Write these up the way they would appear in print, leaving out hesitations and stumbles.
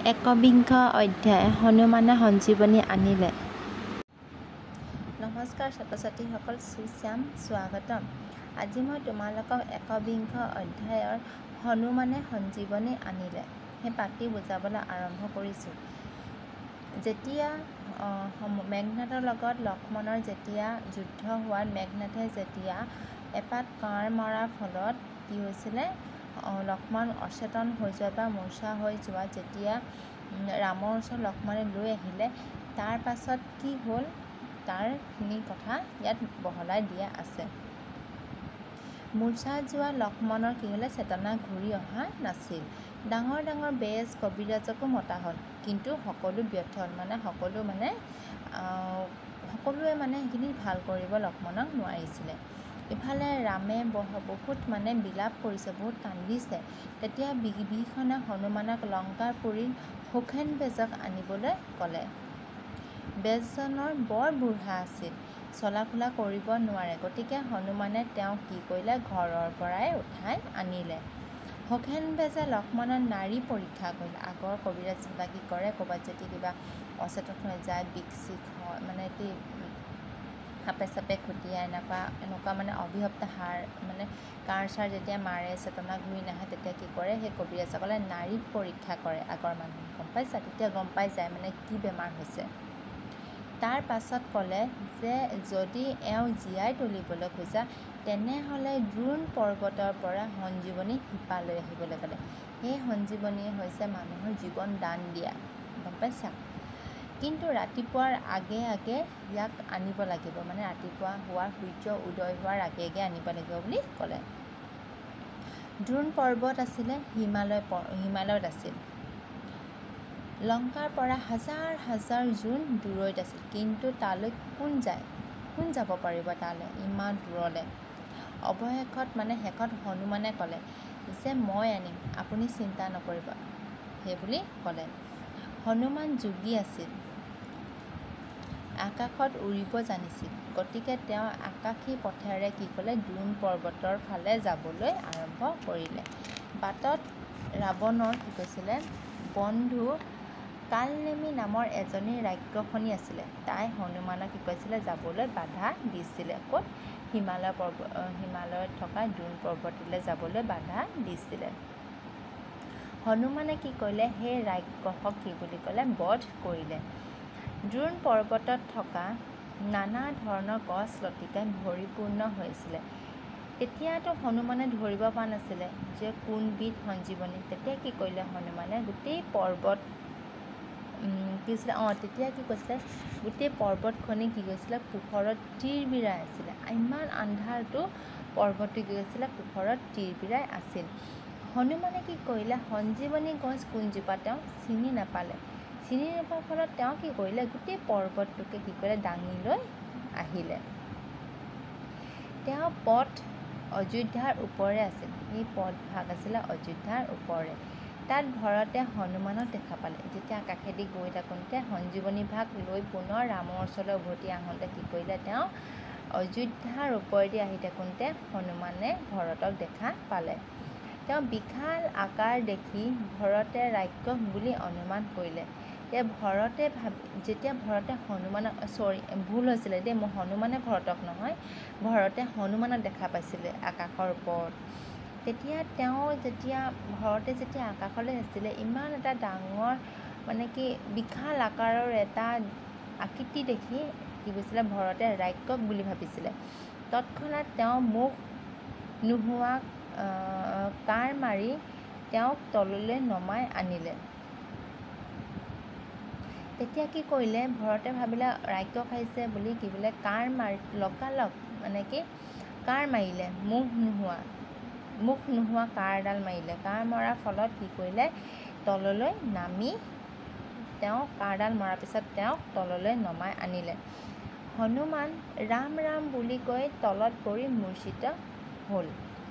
একবিংশ অধ্যায় হনুমানে সঞ্জীৱনী আনিলে। নমস্কাৰ ছাত্ৰ ছাত্ৰীসকল, সুশ্যাম স্বাগতম। আজি মই তোমালোকক একবিংশ অধ্যায়ৰ হনুমানে সঞ্জীৱনী আনিলে সেই পাঠটি বুজাবলৈ আৰম্ভ কৰিছোঁ। যেতিয়া মেঘনাথৰ লগত লক্ষ্মণৰ যেতিয়া যুদ্ধ হোৱাত মেঘনাথে যেতিয়া এপাত কাঁড় মৰাৰ ফলত কি হৈছিলে, লক্ষ্মণ অচেতন হৈ যোৱা বা মূৰ্ছা হৈ যোৱা যেতিয়া ৰামৰ ওচৰত লক্ষ্মণে লৈ আহিলে, তাৰ পাছত কি হ'ল তাৰখিনি কথা ইয়াত বহলাই দিয়া আছে। মূৰ্ছা যোৱা লক্ষ্মণৰ কি হ'লে, চেতনা ঘূৰি অহা নাছিল। ডাঙৰ ডাঙৰ বেজ কবিৰাজকো মতা হ'ল, কিন্তু সকলো ব্যৰ্থ হ'ল। সকলোৱে সেইখিনি ভাল কৰিব লক্ষ্মণক নোৱাৰিছিলে। ইফালে ৰামে বহুত বিলাপ কৰিছে, বহুত কান্দিছে। তেতিয়া বিভীষণে হনুমানক লংকাপুৰীত সুখেন বেজক আনিবলৈ ক'লে। বেজজনৰ বৰ বুঢ়া আছিল, চলা ফুৰা কৰিব নোৱাৰে। গতিকে হনুমানে তেওঁক কি কৰিলে, ঘৰৰ পৰাই উঠাই আনিলে। সুখেন বেজে লক্ষ্মণৰ নাড়ী পৰীক্ষা কৰিলে। আগৰ কবিৰাজবিলাক কি কৰে, ক'ৰবাত যদি কিবা অচেতন হৈ যায়, বিষ চিষ হয়, কি সাপে চাপে খুটিয়াই এনেকুৱা অভিশপ্ত কাঁড় চাৰ যেতিয়া মাৰে, চেতনা ঘূৰি নাহে, তেতিয়া কি কৰে, সেই কবিৰাজসকলে নাড়ী পৰীক্ষা কৰে। আগৰ মানুহে গম পাইছা, তেতিয়া গম পাই যায় কি বেমাৰ হৈছে। তাৰ পাছত ক'লে যে যদি এওঁ জীয়াই তুলিবলৈ খোজা, তেনেহ'লে দ্ৰোণ পৰ্বতৰ পৰা সঞ্জীৱনী শিপা লৈ আহিবলৈ ক'লে। সেই সঞ্জীৱনীয়ে হৈছে মানুহৰ জীৱন দান দিয়া, গম পাইছা। কিন্তু ৰাতিপুৱাৰ আগে আগে ইয়াক আনিব লাগিব, ৰাতিপুৱা হোৱাৰ সূৰ্য উদয় হোৱাৰ আগে আগে আনিব লাগিব বুলি ক'লে। দ্ৰোণ পৰ্বত আছিলে হিমালয়ত আছিল। লংকাৰ পৰা হাজাৰ হাজাৰ জোন দূৰৈত আছিল, কিন্তু তালৈ কোন যাব পাৰিব তালৈ, ইমান দূৰলৈ। শেষত হনুমানে ক'লে যে মই আনিম, আপুনি চিন্তা নকৰিব, সেই বুলি ক'লে। হনুমান যোগী আছিল, আকাশত উৰিব জানিছিল। গতিকে তেওঁ আকাশী পথেৰে কি ক'লে, দ্ৰোণ পৰ্বতৰ ফালে যাবলৈ আৰম্ভ কৰিলে। বাটত ৰাৱণৰ কি কৈছিলে, বন্ধু কালনেমী নামৰ এজনী ৰাক্ষসনী আছিলে। তাই হনুমানক কি কৈছিলে, যাবলৈ বাধা দিছিলে। ক'ত, হিমালয়ত থকা দ্ৰোণ পৰ্বতলৈ যাবলৈ বাধা দিছিলে। হনুমানে কি কৰিলে, সেই ৰাক্ষসক কি বুলি ক'লে, বধ কৰিলে। দ্ৰোণ পৰ্বতত থকা নানা ধৰণৰ গছ লতিকাই ভৰিপূৰ্ণ হৈছিলে। তেতিয়াতো হনুমানে ধৰিব পৰা নাছিলে যে কোনবিধ সঞ্জীৱনী। তেতিয়া কি কৰিলে হনুমানে, গোটেই পৰ্বতখনি কি কৰিছিলে, পোহৰত তিৰবিৰাই আছিলে। ইমান আন্ধাৰটো পৰ্বতটো কি কৰিছিলে, পোহৰত তিৰবিৰাই আছিল। হনুমানে কি কৰিলে, সঞ্জীৱনী গছ কোনজোপা তেওঁ চিনি নাপালে। চিনি নোপোৱাৰ ফলত তেওঁ কি কৰিলে, গোটেই পৰ্বতটোকে কি কৰিলে, দাঙি লৈ আহিলে। তেওঁ পথ অযোধ্যাৰ ওপৰে আছিল। সেই পথভাগ আছিলে অযোধ্যাৰ ওপৰে। তাত ভৰতে হনুমানক দেখা পালে। যেতিয়া আকাশেদি গৈ থাকোঁতে সঞ্জীৱনী ভাগ লৈ পুনৰ ৰামৰ ওচৰলৈ উভতি আহোঁতে কি কৰিলে, তেওঁ অযোধ্যাৰ ওপৰেদি আহি থাকোঁতে হনুমানে ভৰতক দেখা পালে। তেওঁ বিশাল আকাৰ দেখি ভৰতে ৰাক্ষস বুলি অনুমান কৰিলে। যেতিয়া ভৰতে হনুমানক, ভুল হৈছিলে দেই, হনুমানে ভৰতক নহয়, ভৰতে হনুমানক দেখা পাইছিলে আকাশৰ ওপৰত। তেতিয়া ভৰতে যেতিয়া আকাশলৈ আছিলে, ইমান এটা ডাঙৰ বিশাল আকাৰৰ এটা আকৃতি দেখি কি কৈছিলে, ভৰতে ৰাক্ষস বুলি ভাবিছিলে। তৎক্ষণাত তেওঁ মুখ নোহোৱা কাঁড় মাৰি তেওঁক তললৈ নমাই আনিলে। তেতিয়া কি কৰিলে, ভৰতে ভাবিলে ৰাক্ষস আহিছে বুলি, কি বোলে কাঁড় মাৰি লগালগ কাঁড় মাৰিলে, মুখ নোহোৱা কাঁড় এডাল মাৰিলে। কাঁড় মৰাৰ ফলত কি কৰিলে, তললৈ নামি কাঁড়ডাল মৰাৰ পিছত তেওঁক তললৈ নমাই আনিলে। হনুমান ৰাম ৰাম বুলি কৈ তলত পৰি মূৰ্ছিত হ'ল।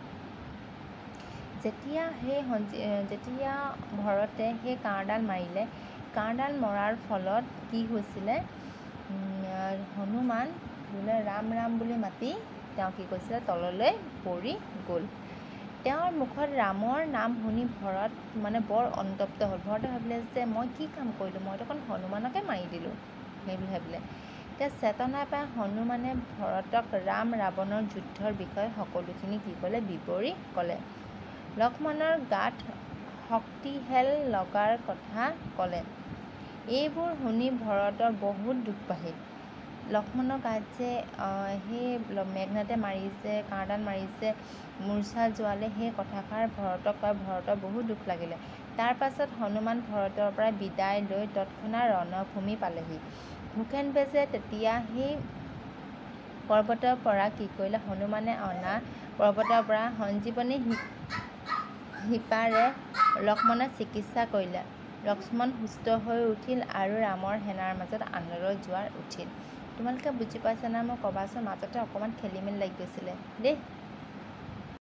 যেতিয়া ভৰতে সেই কাঁড়ডাল মাৰিলে, কাঁড়ডাল মৰাৰ ফলত কি হৈছিলে, হনুমান বোলে ৰাম ৰাম বুলি মাতি তেওঁ কি কৈছিলে, তললৈ পৰি গ'ল। তেওঁৰ মুখত ৰামৰ নাম শুনি ভৰত মানে বৰ অনুতপ্ত হ'ল। ভৰতে ভাবিলে যে মই কি কাম কৰিলোঁ, মই দেখোন হনুমানকে মাৰি দিলোঁ সেইবুলি ভাবিলে। এতিয়া চেতনা পাই হনুমানে ভৰতক ৰাম ৰাৱণৰ যুদ্ধৰ বিষয়ে সকলোখিনি কি ক'লে বিৱৰি ক'লে। লক্ষ্মণৰ গাত শক্তিহেল লগাৰ কথা ক'লে। এইবোৰ শুনি ভৰতৰ বহুত দুখ বাঢ়িল। লক্ষ্মণৰ গাত যে সেই মেঘনাদে মাৰিছে, কাঁড়ডাল মাৰিছে, মূৰ্ছা যোৱালে, সেই কথাষাৰ ভৰতক কয় ভৰতৰ বহুত দুখ লাগিলে। তাৰ পাছত হনুমান ভৰতৰ পৰা বিদায় লৈ তৎক্ষণাৎ ৰণভূমি পালেহি। ভূষেণ বেজে তেতিয়া সেই পৰ্বতৰ পৰা কি কৰিলে, হনুমানে অনা পৰ্বতৰ পৰা সঞ্জীৱনী শিপাৰে লক্ষ্মণক চিকিৎসা কৰিলে। লক্ষ্মণ সুস্থ হৈ উঠিল আৰু ৰামৰ সেনাৰ মাজত আনন্দৰ জোৱাৰ উঠিল। তোমালোকে বুজি পাইছা না? মোক ক'বাচোন, মাজতে অকণমান খেলি মেলি লাগি গৈছিলে দেই।